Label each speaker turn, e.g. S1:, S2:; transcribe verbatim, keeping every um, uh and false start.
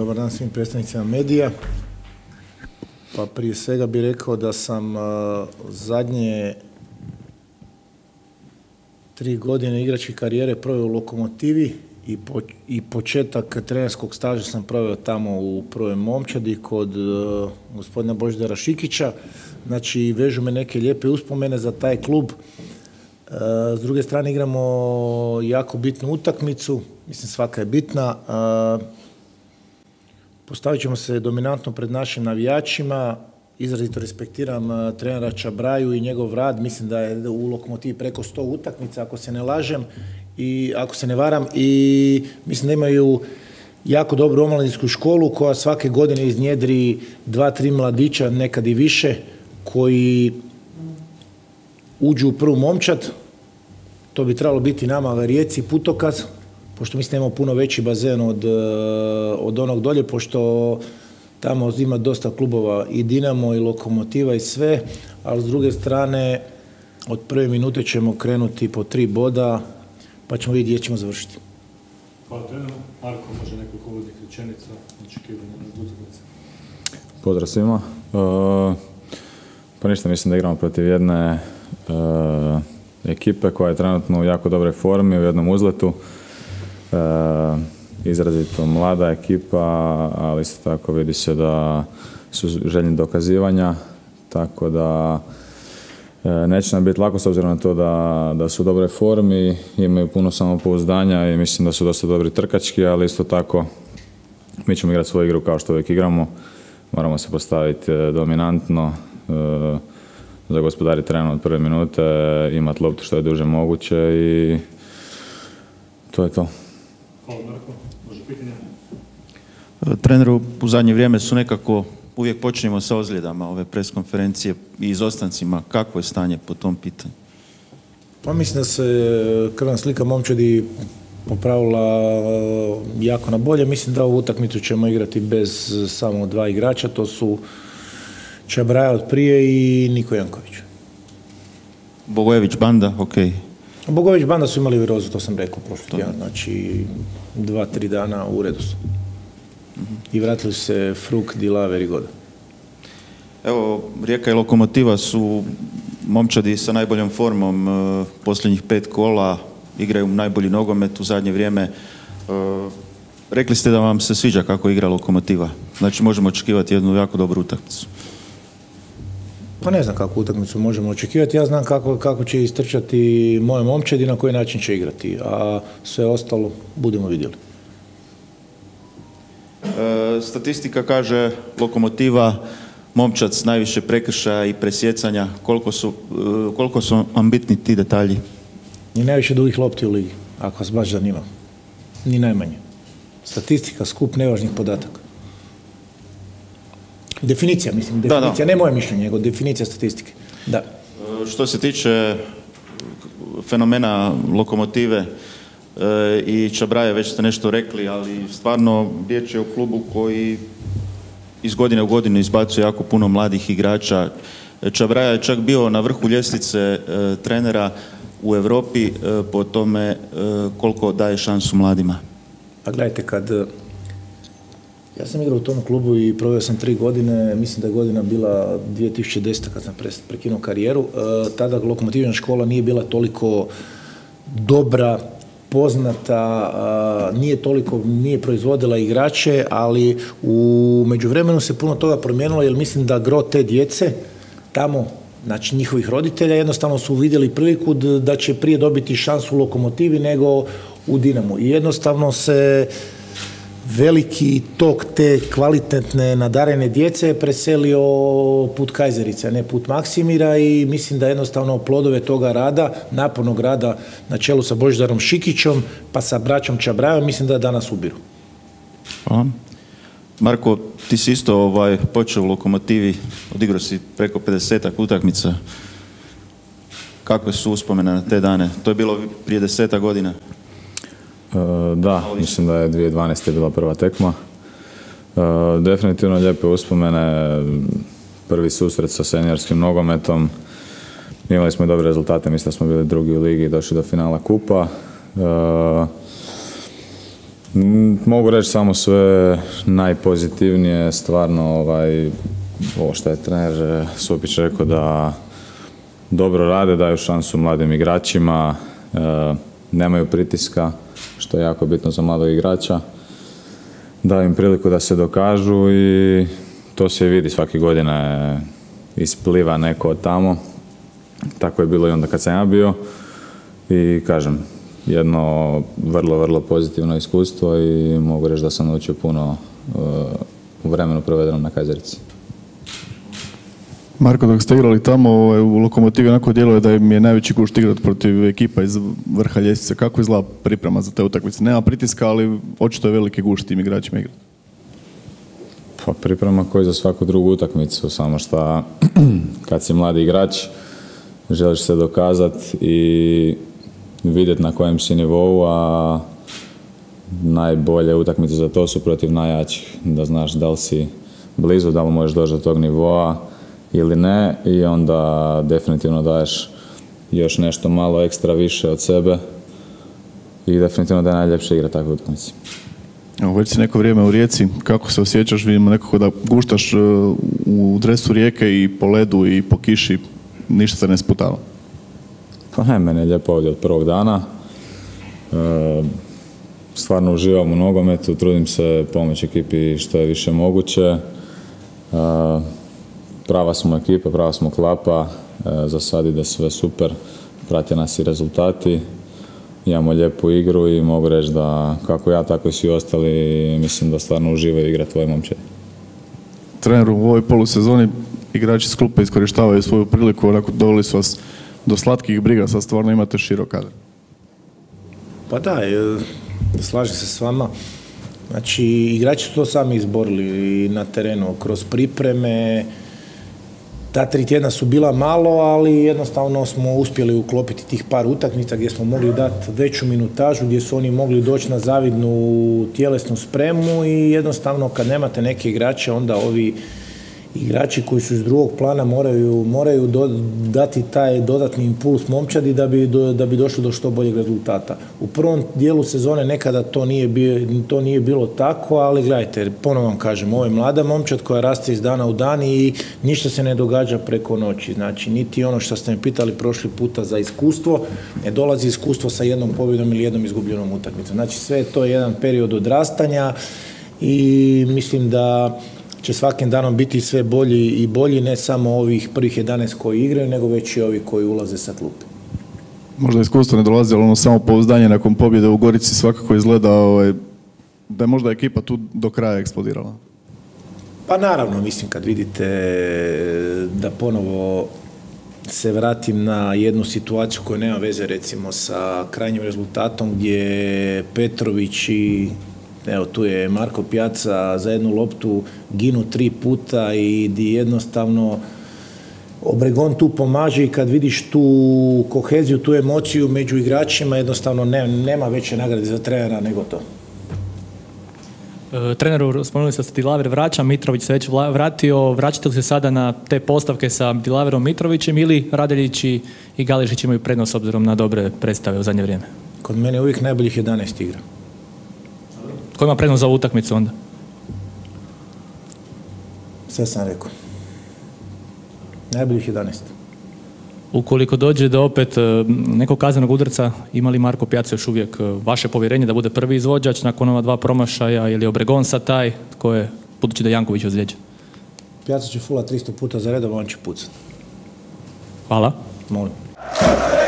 S1: dobar dan svim predstavnicima medija. Pa prije svega bih rekao da sam uh, zadnje tri godine igračke karijere proveo u Lokomotivi i, po, i početak trenerskog staža sam proveo tamo u Prvoj Momčadi kod uh, gospodina Božidara Šikića. Znači, vežu me neke lijepe uspomene za taj klub. Uh, s druge strane, igramo jako bitnu utakmicu, mislim svaka je bitna. Uh, postavit ćemo se dominantno pred našim navijačima. Izrazito respektiram uh, trenera Čabraju i njegov rad. Mislim da je u Lokomotivi preko sto utakmica, ako se ne lažem i ako se ne varam. I mislim da imaju jako dobru omladinsku školu koja svake godine iznjedri dva, tri mladića, nekad i više, koji uđu u prvu momčad. To bi trebalo biti nama Rijeci putokaz, pošto mislim da imamo puno veći bazen od, od onog dolje, pošto tamo ima dosta klubova i Dinamo i Lokomotiva i sve, ali s druge strane od prve minute ćemo krenuti po tri boda, pa ćemo vidjeti gdje ćemo završiti.
S2: Hvala treneru. Marko, može nekoliko uvodnih rečenica, očekivanja na utakmice.
S3: Pozdrav svima. Uh, pa ništa, mislim da igramo protiv jedne uh, ekipe koja je trenutno u jako dobroj formi, u jednom uzletu. Uh, izrazito mlada ekipa, ali isto tako vidi se da su željni dokazivanja, tako da uh, neće nam biti lako s obzirom na to da, da su u dobroj formi, imaju puno samopouzdanja i mislim da su dosta dobri trkački, ali isto tako mi ćemo igrati svoju igru kao što uvijek igramo. Moramo se postaviti dominantno, uh, zagospodariti teren od prve minute, imati loptu što je duže moguće i to je to.
S2: Hvala Marko, može pitanje?
S4: Treneru, u zadnje vrijeme su nekako, uvijek počinjemo sa ozljedama ove pres konferencije i izostancima. Kakvo je stanje po tom pitanju?
S1: Pa mislim da se krvna slika momčadi popravila jako na bolje. Mislim da ovu utakmicu ćemo igrati bez samo dva igrača, to su Čabraja od prije i Niko Janković.
S4: Bogojević banda, ok.
S1: Bogojević banda su imali virozu, to sam rekao prošli tjedan, znači dva, tri dana u redu su. Mm-hmm. I vratili se Fruk, Dilaver i Goda.
S4: Evo, Rijeka i Lokomotiva su momčadi sa najboljom formom uh, posljednjih pet kola, igraju najbolji nogomet u zadnje vrijeme. Uh, rekli ste da vam se sviđa kako igra Lokomotiva, znači možemo očekivati jednu jako dobru utakmicu.
S1: Pa ne znam kakvu utakmicu možemo očekivati, ja znam kako, kako će istrčati moje momčadi i na koji način će igrati, a sve ostalo budemo vidjeli.
S4: E, statistika kaže Lokomotiva, momčad s najviše prekršaja i presjecanja, koliko su, e, koliko su vam bitni ti detalji?
S1: Ni najviše dugih lopti u ligi, ako vas baš zanima. Ni najmanje. Statistika, skup nevažnih podataka. Definicija, mislim, definicija, da, da. Ne moje mišljenje, nego definicija statistike. Da.
S4: Što se tiče fenomena Lokomotive e, i Čabraje, već ste nešto rekli, ali stvarno riječ je o klubu koji iz godine u godinu izbacuje jako puno mladih igrača. Čabraja je čak bio na vrhu ljestvice e, trenera u Europi e, po tome e, koliko daje šansu mladima.
S1: Pa gledajte, kad ja sam igrao u tom klubu i proveo sam tri godine, mislim da je godina bila dvije tisuće deseta kad sam prekinuo karijeru. E, tada Lokomotivna škola nije bila toliko dobra, poznata, a, nije toliko, nije proizvodila igrače, ali u međuvremenu se puno toga promijenilo, jer mislim da gro te djece tamo, znači njihovih roditelja, jednostavno su vidjeli priliku da će prije dobiti šansu u Lokomotivi nego u Dinamu. I jednostavno se veliki tok te kvalitetne nadarene djece preselio put Kajzerice, a ne put Maksimira, i mislim da jednostavno plodove toga rada, napornog rada na čelu sa Božidarom Šikićom pa sa braćom Čabrajom, mislim da danas ubiru.
S4: Hvala. Marko, ti si isto ovaj, počeo u Lokomotivi, odigrao si preko pedesetak utakmica. Kakve su uspomene na te dane? To je bilo prije deseta godina.
S3: Uh, da, mislim da je dvije tisuće dvanaeste bila prva tekma. Uh, definitivno lijepe uspomene, prvi susret sa seniorskim nogometom. Imali smo i dobre rezultate, mislim da smo bili drugi u ligi i došli do finala kupa. Uh, Mogu reći samo sve najpozitivnije, stvarno ovaj, ovo što je trener Supić rekao da dobro rade, daju šansu mladim igračima, e, nemaju pritiska, što je jako bitno za mladog igrača, daju im priliku da se dokažu i to se vidi svake godine, ispliva neko od tamo, tako je bilo i onda kad sam ja bio i kažem, jedno vrlo, vrlo pozitivno iskustvo i mogu reći da sam naučio puno uh, u vremenu provedenom na Kajzerici.
S5: Marko, dok ste igrali tamo u Lokomotivi, onako djeluje da im je najveći gušt igrati protiv ekipa iz vrha ljestvice. Kako izgleda priprema za te utakmice? Nema pritiska, ali očito je veliki gušt tim igračima igrati.
S3: Pa priprema koji za svaku drugu utakmicu, samo što kad si mladi igrač želiš se dokazati i vidjeti na kojem si nivou, a najbolje utakmice za to su protiv najjačih, da znaš da li si blizu, da li možeš doći do tog nivoa ili ne i onda definitivno daješ još nešto malo ekstra više od sebe i definitivno da je najljepše igra takve utakmice.
S5: Evo, već si neko vrijeme u Rijeci, kako se osjećaš? Vidimo nekako da guštaš u dresu Rijeke i po ledu i po kiši, ništa se ne sputava.
S3: Pa ne, meni je lijepo ovdje od prvog dana. E, stvarno uživam u nogometu, trudim se pomoći ekipi što je više moguće. E, prava smo ekipa, prava smo klapa, e, za sad ide sve super, prate nas i rezultati. Imamo lijepu igru i mogu reći da kako ja, tako i svi ostali, mislim da stvarno uživaju igrati tvoj momčad.
S5: Treneru, u ovoj polusezoni igrači s klupe iskorištavaju svoju priliku, onako doveli su vas do slatkih briga, sad stvarno imate širok kadar.
S1: Pa da, slažem se s vama. Znači, igrači su to sami izborili na terenu, kroz pripreme. Ta tri tjedna su bila malo, ali jednostavno smo uspjeli uklopiti tih par utakmica gdje smo mogli dati veću minutažu, gdje su oni mogli doći na zavidnu tjelesnu spremu i jednostavno kad nemate neke igrače, onda ovi igrači koji su iz drugog plana moraju, moraju do, dati taj dodatni impuls momčadi da bi, do, da bi došlo do što boljeg rezultata. U prvom dijelu sezone nekada to nije, bio, to nije bilo tako, ali gledajte, ponovno vam kažem, ovo je mlada momčad koja raste iz dana u dan i ništa se ne događa preko noći. Znači, niti ono što ste me pitali prošli puta za iskustvo, ne dolazi iskustvo sa jednom pobjedom ili jednom izgubljenom utakmicom. Znači, sve to je jedan period odrastanja i mislim da će svakim danom biti sve bolji i bolji, ne samo ovih prvih jedanaest koji igraju, nego već i ovi koji ulaze sa klupe.
S5: Možda iskustvo ne dolazi, ali ono samo pouzdanje nakon pobjede u Gorici svakako izgleda ovaj, da je možda ekipa tu do kraja eksplodirala.
S1: Pa naravno, mislim, kad vidite da ponovo se vratim na jednu situaciju koja nema veze recimo sa krajnjim rezultatom gdje Petrović i evo tu je Marko Pjaca za jednu loptu ginu tri puta i di jednostavno Obregon tu pomaže i kad vidiš tu koheziju, tu emociju među igračima, jednostavno ne, nema veće nagrade za trenera nego to.
S6: E, treneru, spomenuli ste da se Dilaver vraća, Mitrović se već vratio, vraćate li se sada na te postavke sa Dilaverom Mitrovićem ili Radeljić i Gališić imaju prednost s obzirom na dobre predstave u zadnje vrijeme?
S1: Kod mene je uvijek najboljih jedanaest igra.
S6: Ko ima prednost za ovu utakmicu onda?
S1: Sve sam rekao. Najboljih jedanaest.
S6: Ukoliko dođe do opet nekog kaznenog udarca, ima li Marko Pjaca još uvijek vaše povjerenje da bude prvi izvođač nakon ova dva promašaja ili Obregon sad taj tko je, budući da Janković ozlijeđen?
S1: Pjaca će fula tristo puta za redom, on će pucati.
S6: Hvala.
S1: Molim.